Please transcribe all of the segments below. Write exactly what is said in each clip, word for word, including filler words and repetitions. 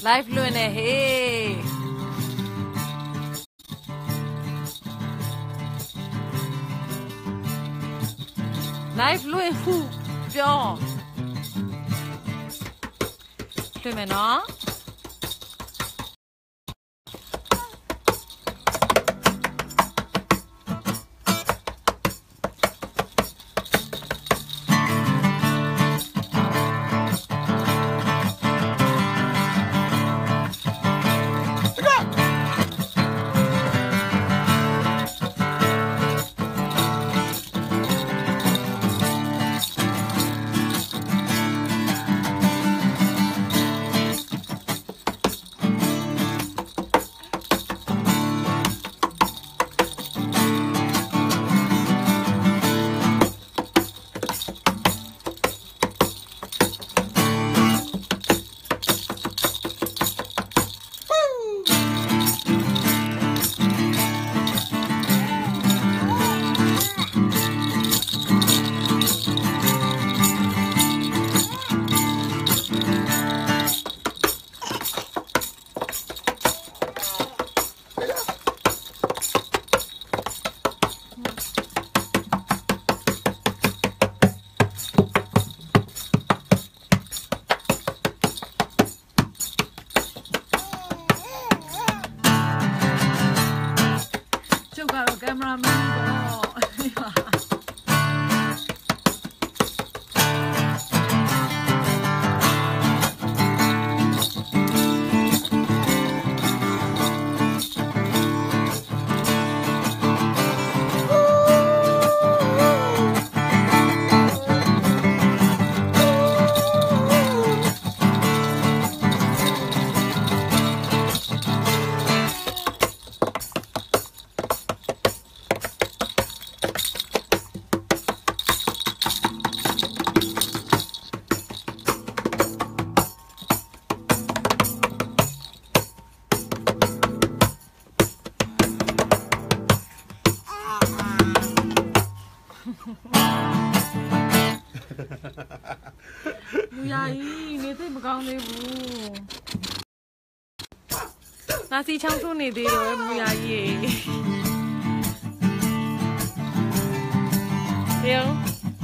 live လွှင့်နေဟေး live လွှင့်ဟုပြောလွှင့်မယ်နော် နာစီချောင်းထိုးနေသေးတယ်မူရကြီးရေရော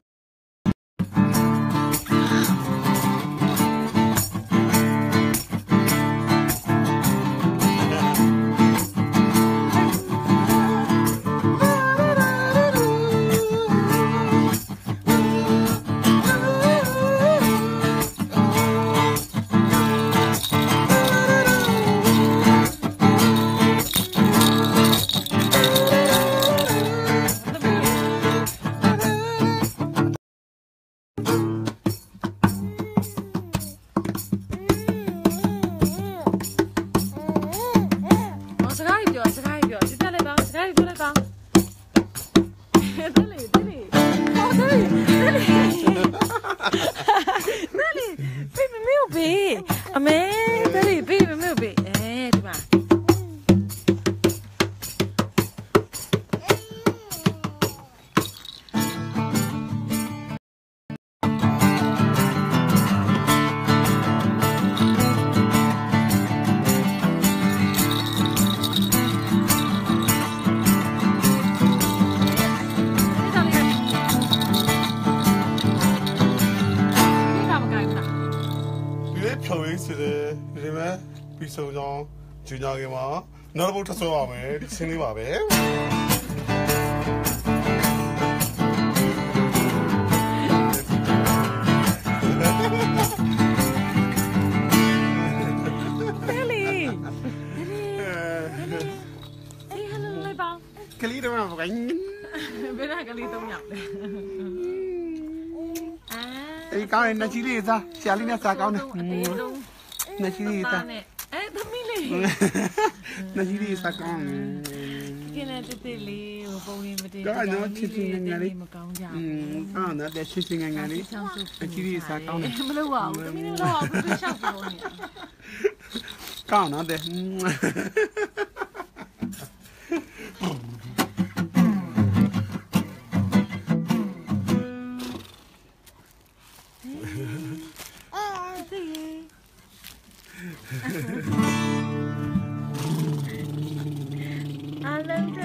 ကျူညာကမှာနောက်တစ်ပုတ်ထပ်ဆောရမယ်ဒီစင်းလေးပါပဲကလေးတော့မကိုင်းဘယ်နဲ့ကလေးတော့ရောက်လဲအာအေးကောင်းနေနချီလေးစားဆရာလေးနဲ့စားကောင်းတယ်နချီလေးစားအဲသမီးလေးနချီလေးစားကောင်းကင်းတဲ့တိတိလေးဟိုပုံလေးမတည်ကောင်းတော့ချစ်ချင်းငယ်လေးမကောင်းကြဘူးကောင်းတော့ချစ်ချင်းငယ်ငယ်လေးနချီလေးစားကောင်းတယ်မလုပ်ပါဘူးသမီးလေးတော့ဘူးသူရှောက်ပြောနေကောင်းတော့တဲ့အားလုံး